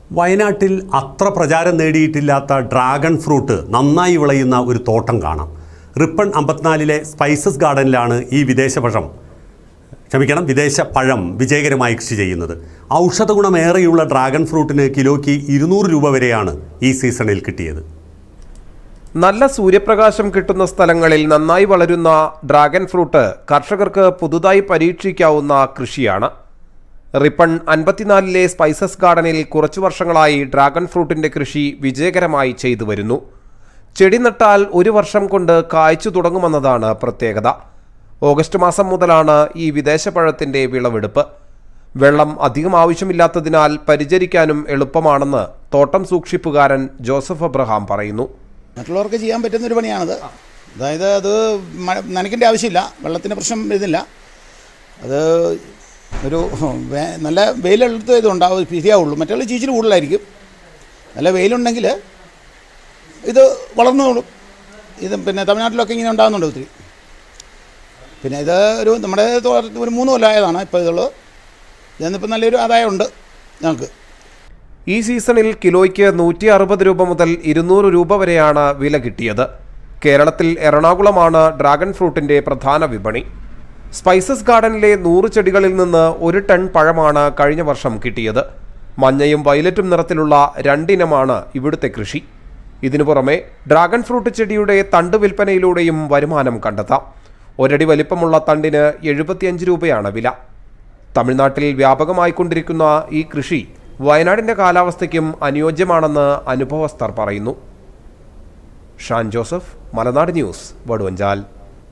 വയനാട്ടിൽ അത്ര പ്രചാരം നേടിയിട്ടില്ലാത്ത ഡ്രാഗൺ ഫ്രൂട്ട് നന്നായി വിളയുന്ന ഒരു തോട്ടം കാണാം. റിപ്പൺ 54-ലെ സ്പൈസസ് ഗാർഡനിലാണ് ഈ വിദേശ പഴം വിജയകരമായി കൃഷി ചെയ്യുന്നത്. ഔഷധ ഗുണമേറെയുള്ള ഡ്രാഗൺ ഫ്രൂട്ടിന് കിലോയ്ക്ക് 200 രൂപ വരെയാണ് ഈ സീസണിൽ കിട്ടിയത്. നല്ല സൂര്യപ്രകാശം കിട്ടുന്ന സ്ഥലങ്ങളിൽ നന്നായി വളരുന്ന ഡ്രാഗൺ ഫ്രൂട്ട് കർഷകർക്ക് പുതുതായി പരീക്ഷിക്കാവുന്ന കൃഷിയാണ്. റിപ്പൺ 54-ലെ സ്പൈസസ് ഗാർഡനിൽ കുറച്ചു വർഷങ്ങളായി ഡ്രാഗൺ ഫ്രൂട്ടിന്റെ കൃഷി വിജയകരമായി ചെയ്തു വരുന്നു. ചെടി നട്ടാൽ 1 വർഷം കൊണ്ട് കായ്ച്ചു തുടങ്ങുമെന്നതാണ് പ്രത്യേകത. ഓഗസ്റ്റ് മാസം മുതലാണ് ഈ വിദേശ പഴത്തിന്റെ വിളവെടുപ്പ്. വെള്ളം അധികം ആവശ്യമില്ലാത്തതിനാൽ പരിചരിക്കാനും എളുപ്പമാണെന്ന് തോട്ടം സൂക്ഷിപ്പുകാരൻ ജോസഫ് അബ്രഹാം പറയുന്നു. മറ്റുള്ളവർക്ക് ചെയ്യാൻ പറ്റുന്നൊരു പണിയാണത്. അതായത് അത് നനയ്ക്കേണ്ട ആവശ്യമില്ല, വെള്ളത്തിൻ്റെ പ്രശ്നം വരുന്നില്ല. അത് ഒരു നല്ല വെയിലെടുത്ത് ഇതുണ്ടാവും ശരിയാവുള്ളൂ. മറ്റുള്ള ചീച്ചിൽ കൂടുതലായിരിക്കും. നല്ല വെയിലുണ്ടെങ്കിൽ ഇത് വളർന്നോളും. ഇത് പിന്നെ തമിഴ്നാട്ടിലൊക്കെ ഇങ്ങനെ ഉണ്ടാകുന്നുണ്ട് ഒത്തിരി. പിന്നെ ഇത് നമ്മുടെ ഒരു 3 കൊല്ലമായതാണ് ഇപ്പോൾ ഇതുള്ളത്. ഇതിന്നിപ്പോൾ നല്ലൊരു ആദായമുണ്ട് ഞങ്ങൾക്ക്. ഈ സീസണിൽ കിലോയ്ക്ക് 160 രൂപ മുതൽ 200 രൂപ വരെയാണ് വില കിട്ടിയത്. കേരളത്തിൽ എറണാകുളമാണ് ഡ്രാഗൺ ഫ്രൂട്ടിന്റെ പ്രധാന വിപണി. സ്പൈസസ് ഗാർഡനിലെ 100 ചെടികളിൽ നിന്ന് 1 ടൺ പഴമാണ് കഴിഞ്ഞ വർഷം കിട്ടിയത്. മഞ്ഞയും വയലറ്റും നിറത്തിലുള്ള 2 ഇനമാണ് ഇവിടുത്തെ കൃഷി. ഇതിനു പുറമെ ഡ്രാഗൺ ഫ്രൂട്ട് ചെടിയുടെ തണ്ട് വിൽപ്പനയിലൂടെയും വരുമാനം കണ്ടെത്താം. 1 അടി വലിപ്പമുള്ള തണ്ടിന് 75 രൂപയാണ് വില. തമിഴ്നാട്ടിൽ വ്യാപകമായിക്കൊണ്ടിരിക്കുന്ന ഈ കൃഷി വയനാടിന്റെ കാലാവസ്ഥയ്ക്കും അനുയോജ്യമാണെന്ന് അനുഭവസ്ഥർ പറയുന്നു. ഷാൻ ജോസഫ്, മലനാട് ന്യൂസ്, വടുവഞ്ചാൽ.